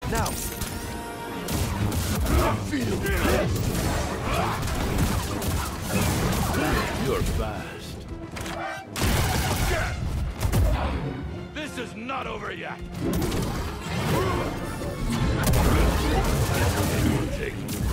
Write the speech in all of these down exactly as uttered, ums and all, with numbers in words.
Now! Feel this! You're fast. This is not over yet! Take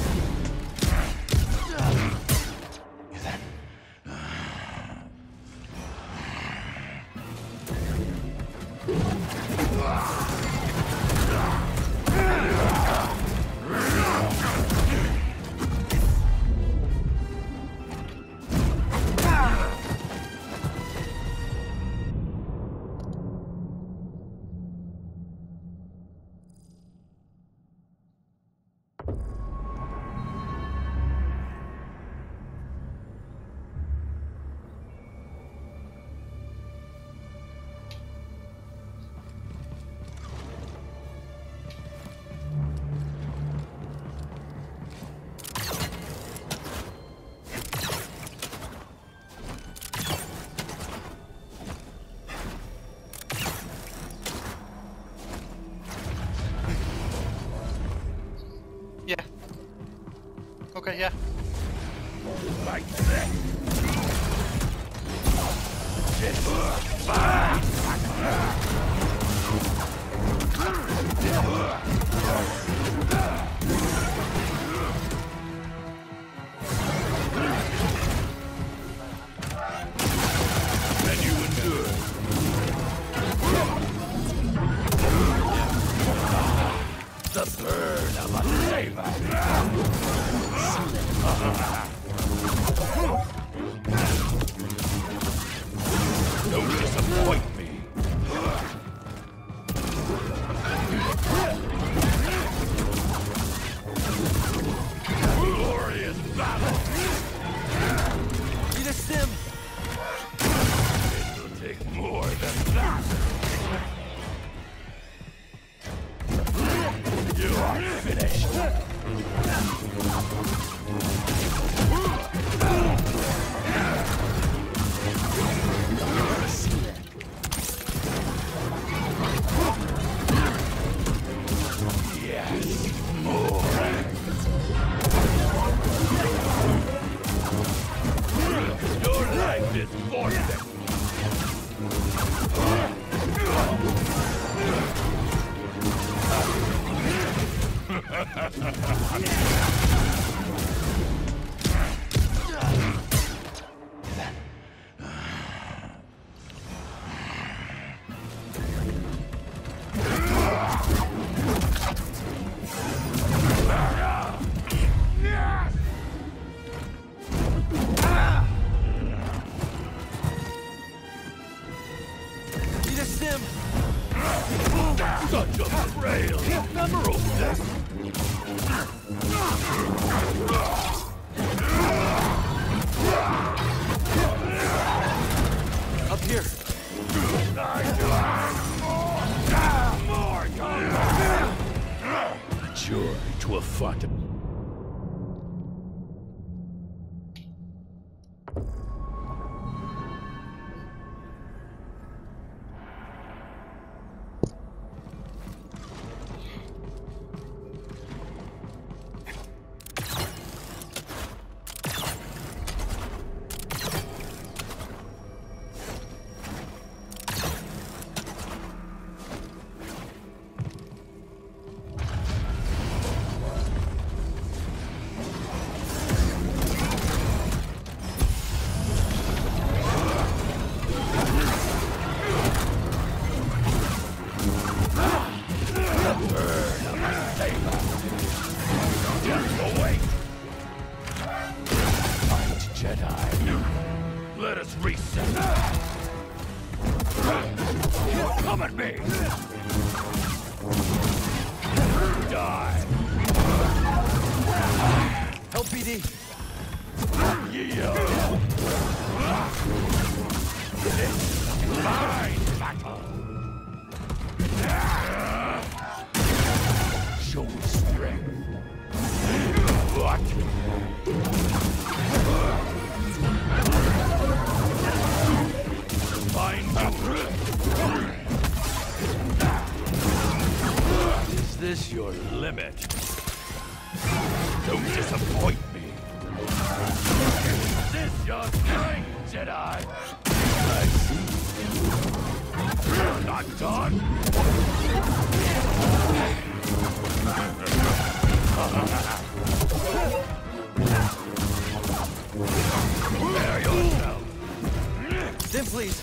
Yeah. Okay, yeah. like that. And you endure. The burn of a saber. Don't disappoint me. Glorious battle. Need a sim! It will take more than that. You are finished. Yes, more. Your life is forfeit. Need a sim! Such a frail, ephemeral thing. Up here! More combat! Joy to a fight. Let us reset. Come at me! Die! Help B D! Yeah! Fine battle! Show me strength! What? Find you! Is this your limit? Don't disappoint me. Is this your strength, Jedi? I see. You're not done. Prepare yourself. Dim, please.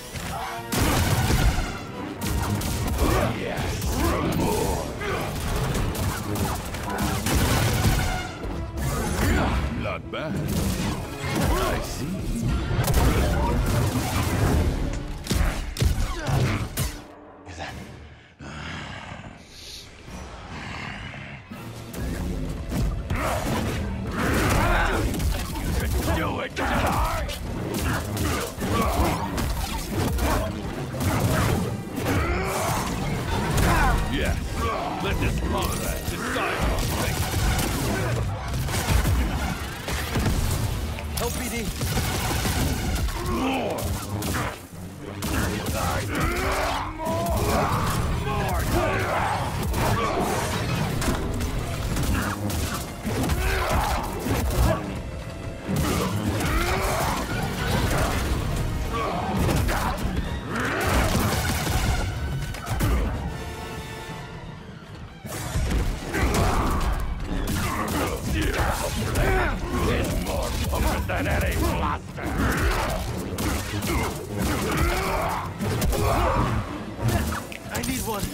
Yes, more. Not bad. I see. Do it, Jedi! Yes, let this combat decide on things. Help, B D. More! It's more potent than any blaster! I need one.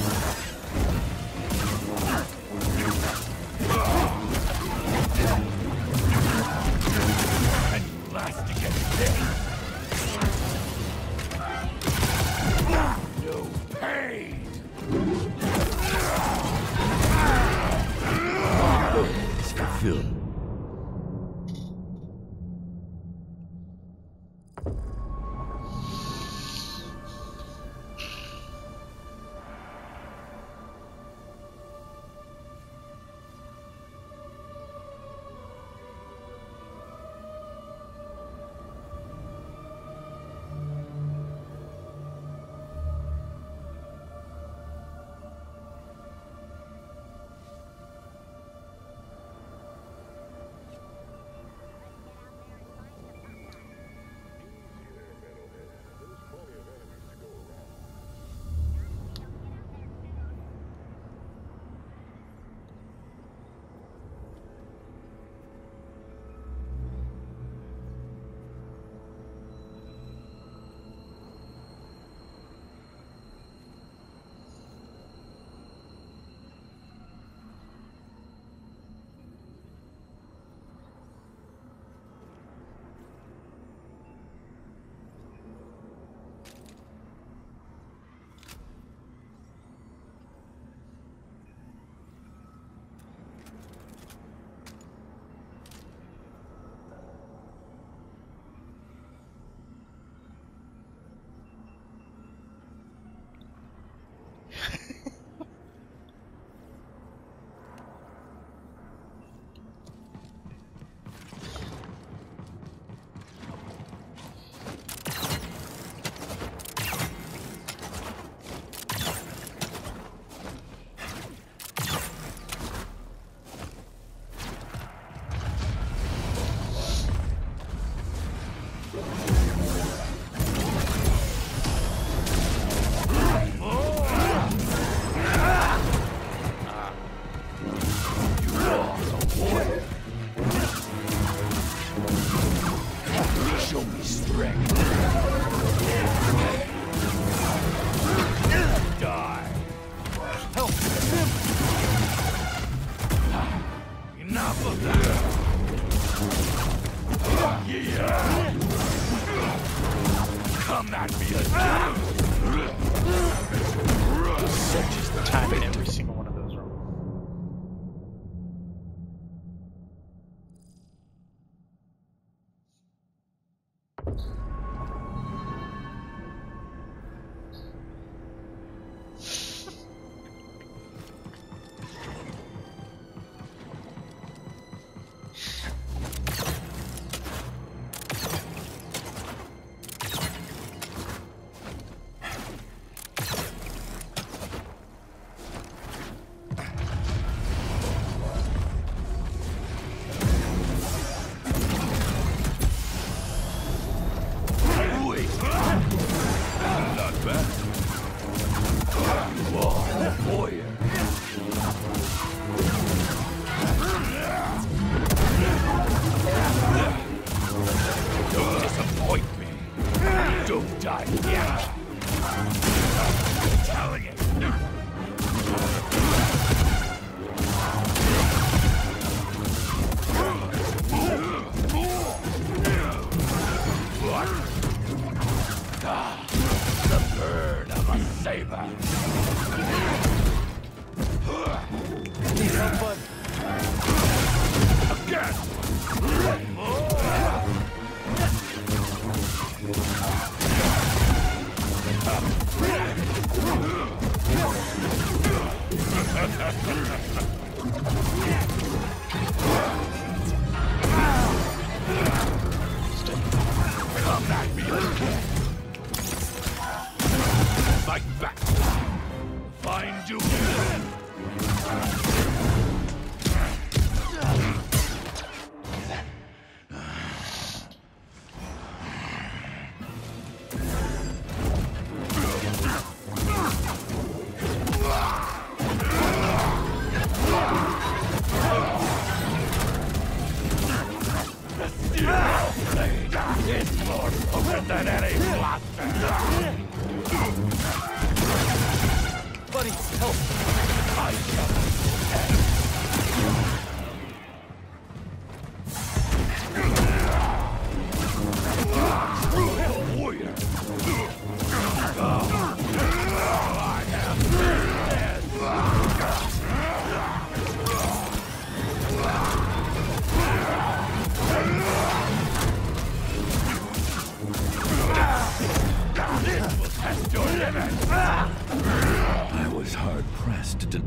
And plastic and thick! No pain! Feel. Come at me again. Fight back. Find you again. It's more potent than any blaster. Buddy, help! I shall warrior. I have this will test your limits. I was hard pressed to.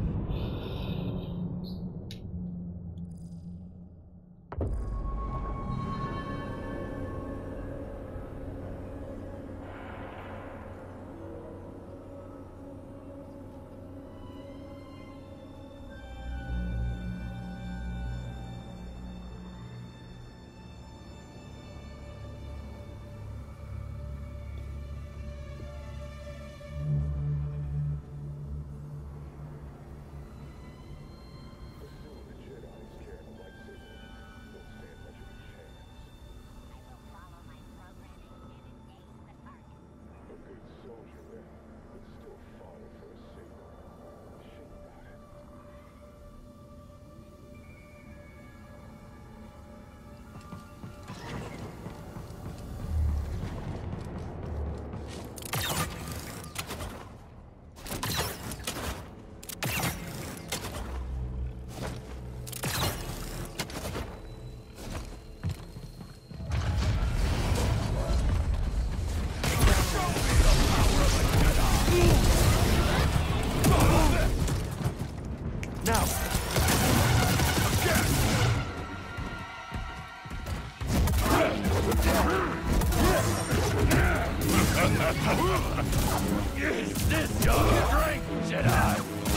Is this your strength, Jedi?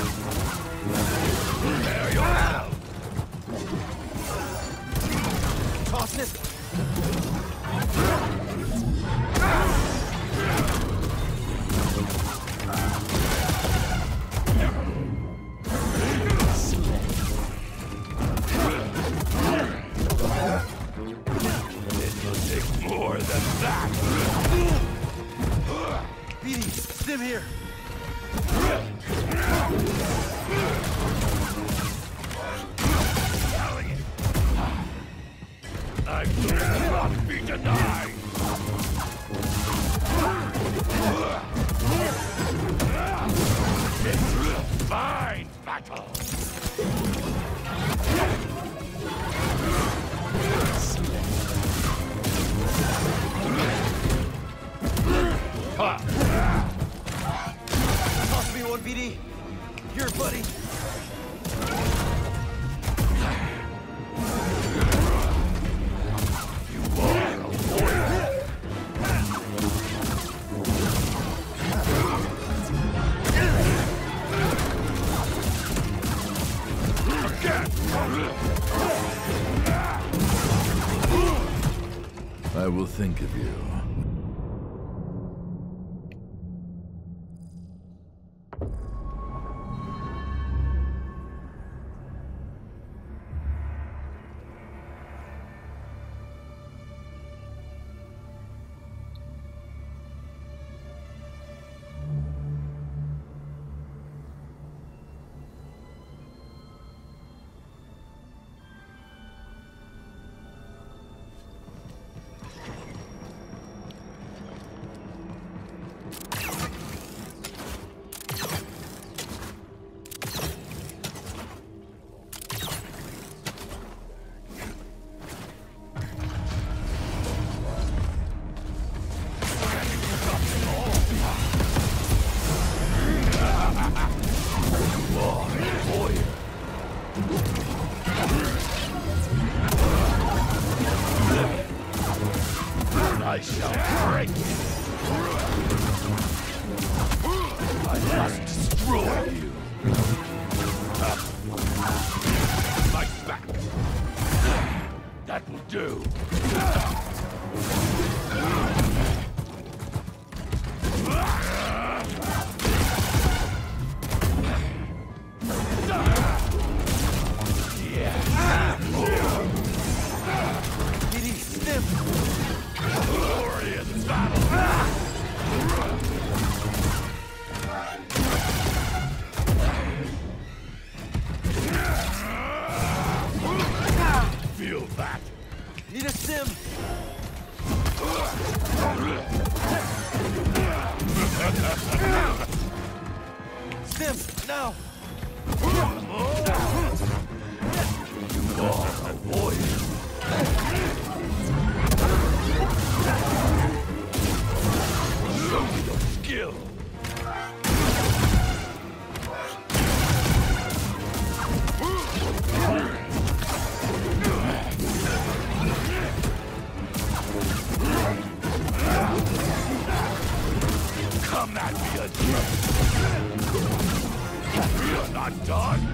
There you are! Toss it! It will take more than that! B D, stim here! I will not be denied! It's a fine battle! Toss me one, B D! Here, buddy! I will think of you. I shall break it. I must destroy you. Fight back. That will do. V D, stim! Glorious battle! Feel that? Need a stim! Stim, now! You are a warrior. Show me your skill. Come at me again. You're not done.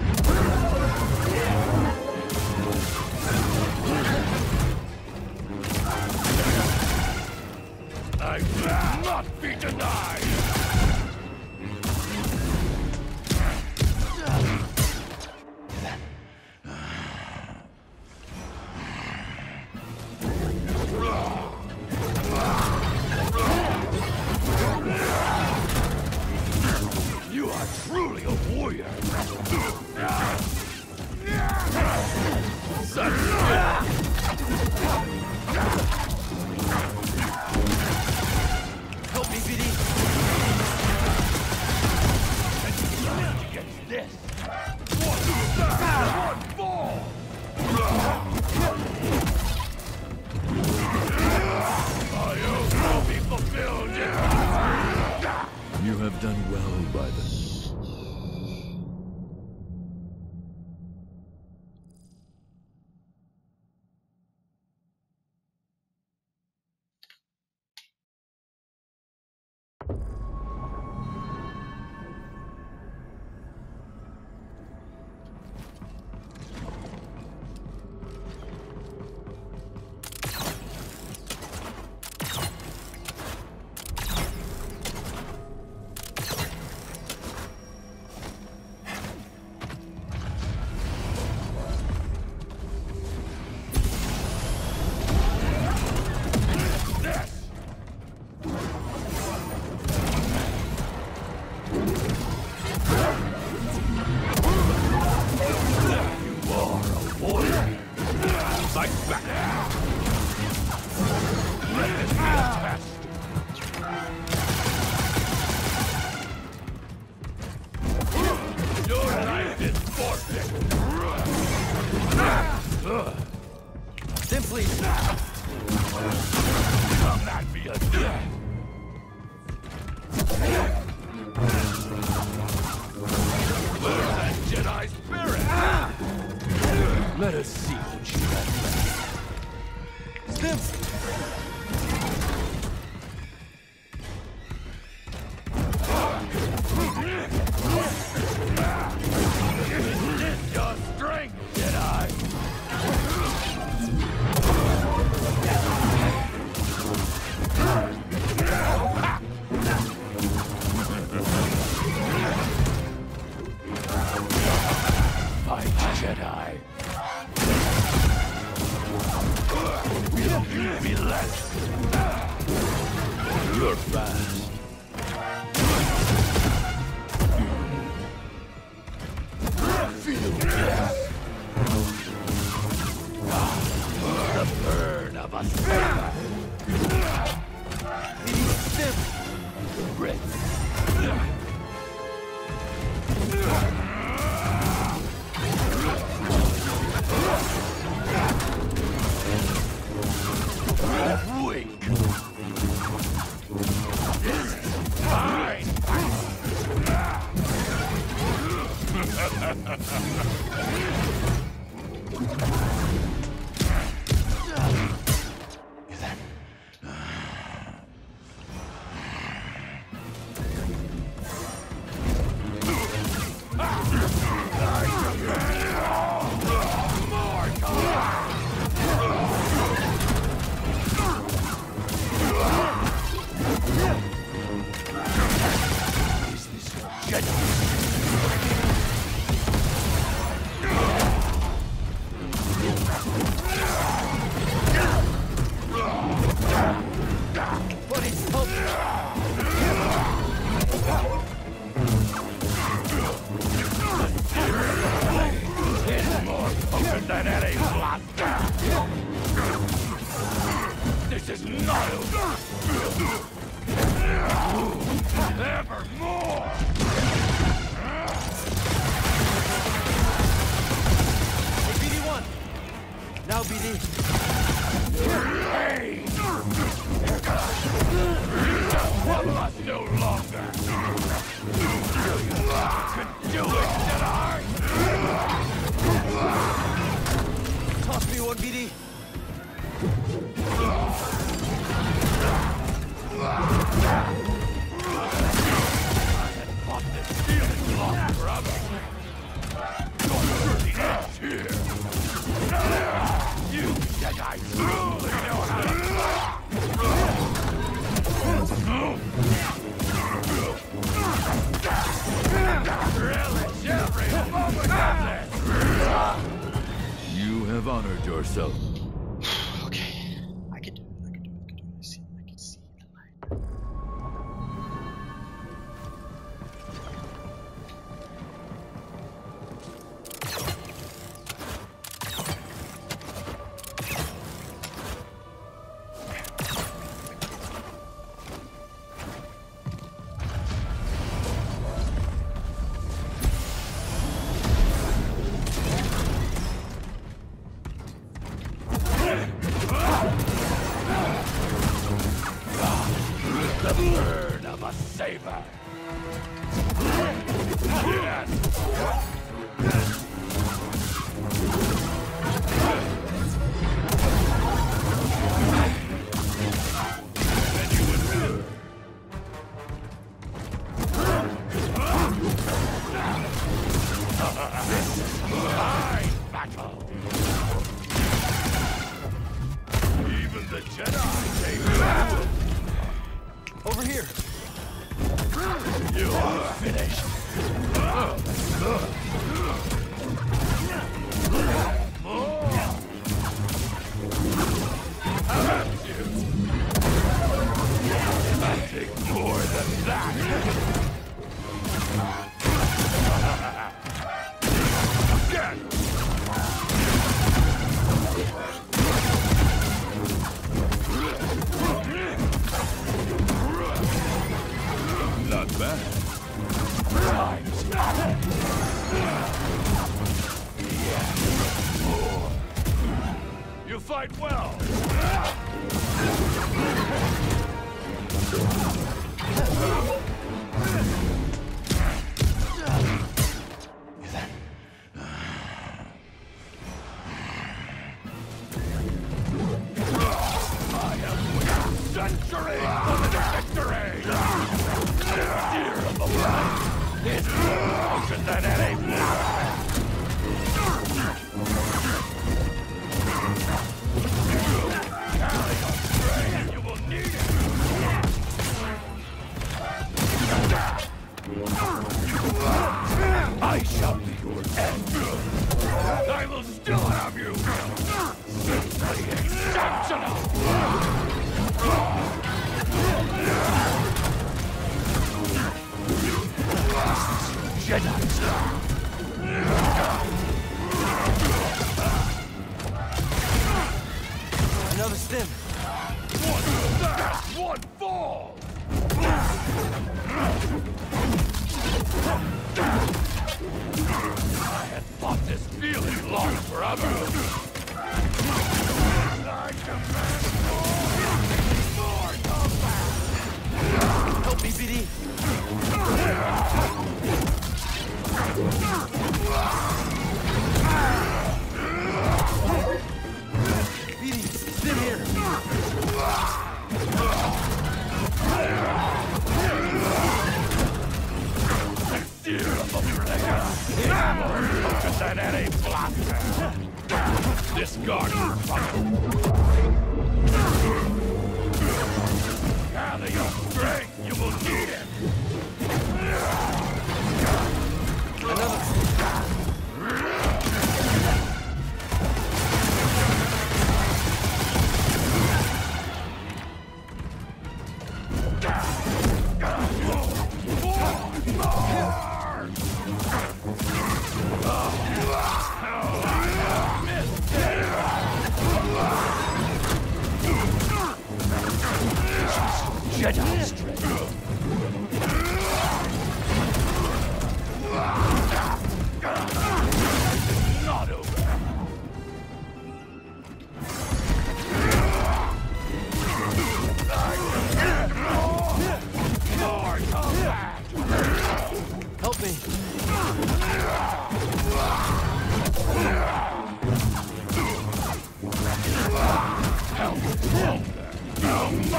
I will not be denied. You are truly a warrior. Such Help me, V D! against this. One fall. My oath will be fulfilled. You have done well by them. Fight back. Let this be a test. Your life is forfeit. Stim, please! Come at me again. Where's that Jedi spirit? Let us see what you have left. Stim! Your strength, Jedi. Fight, Jedi. Will you be less? You're fast. Feel this. The burn of a saber. V D, stim! Red. Wink. Evermore! Hey, B D one! Now, B D! Hey! Trouble us no longer! You can do it, Jedi! Toss me one, B D! Fought this feeling long forever! You're the edge here! You Jedi truly know how to relish every moment of this! You have honored yourself. Okay. I can do it. I can do it. I can do it. I see. I can see the light. The bird of a saber! Battle! Even the Jedi take Over here! you are finished! Have you? I think more than that! Again! Not bad. Time's up! You fight well! I have waited centuries for the victory! Dear of the blood! It's more potent than any blood! Carry your strain, you will need it! I shall be your end! I will still have you! Simply exceptional! Jedi! Another stim! One fast, one fall! I had fought this feeling long forever! I command more! More combat! Help me, B D! B D, stim here! Dear of the Plague! More potent than any blaster! Discard your funnel! Gather your strength, you will need it!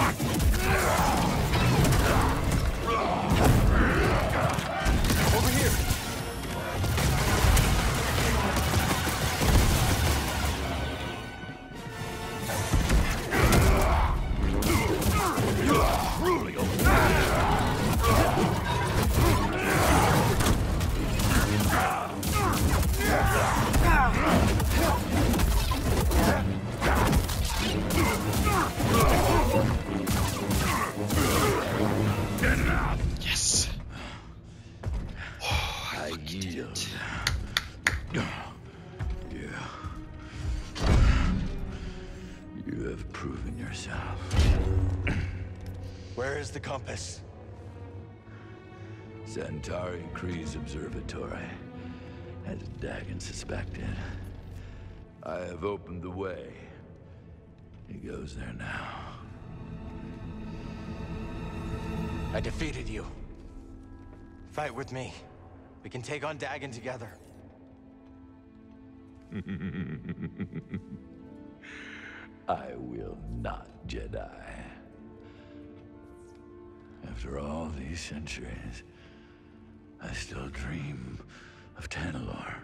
Over here. Truly Yes. Oh, I I fucking did yield. it. You. You have proven yourself. Where is the compass? Centauri Kree's observatory, as Dagon suspected. I have opened the way. He goes there now. I defeated you. Fight with me. We can take on Dagon together. I will not, Jedi. After all these centuries, I still dream of Tanalorr.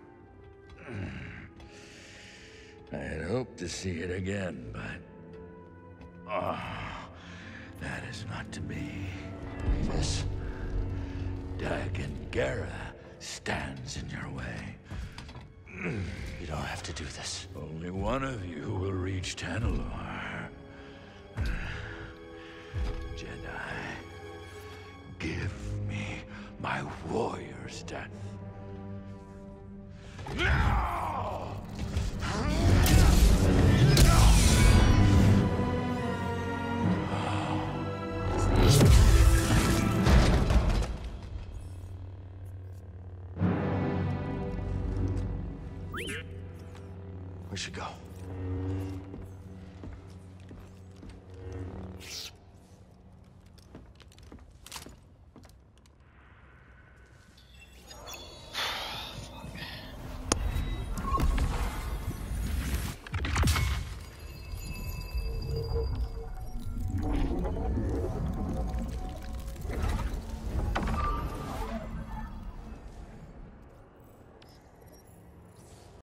I had hoped to see it again, but... ah, that is not to be. This Dagon Gera stands in your way. You don't have to do this. Only one of you will reach Tanalorr. Jedi, give me my warrior's death. We should go.